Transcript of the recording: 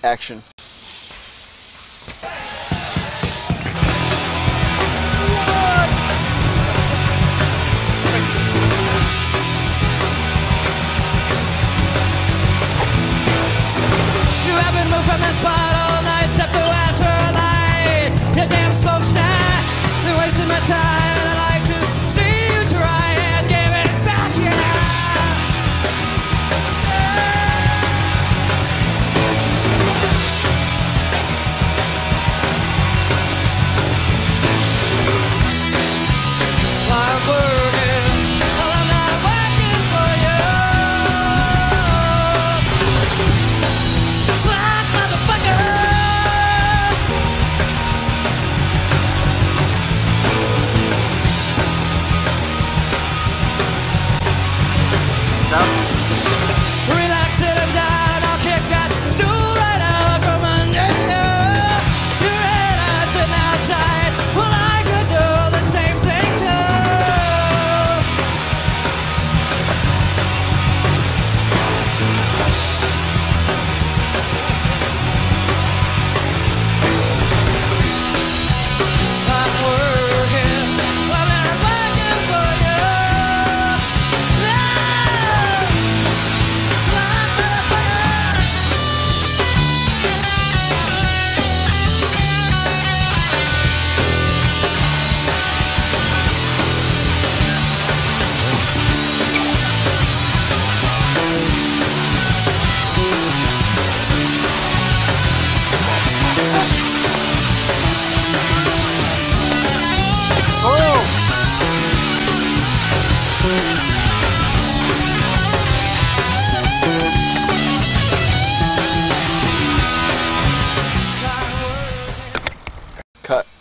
Action. You haven't moved from this spot all night except to ask for a light. You damn smokestack, been wasting my time, and I'd like to see you try and give it back, yeah. I'm working, well I'm not working for you. Slack motherfucker. Relax, sit him down, I'll kick that stool right out from under you. You're in and outside, well I could do the same thing too. I'm working, well I'm working for you. No! Slack motherfucker. Cut.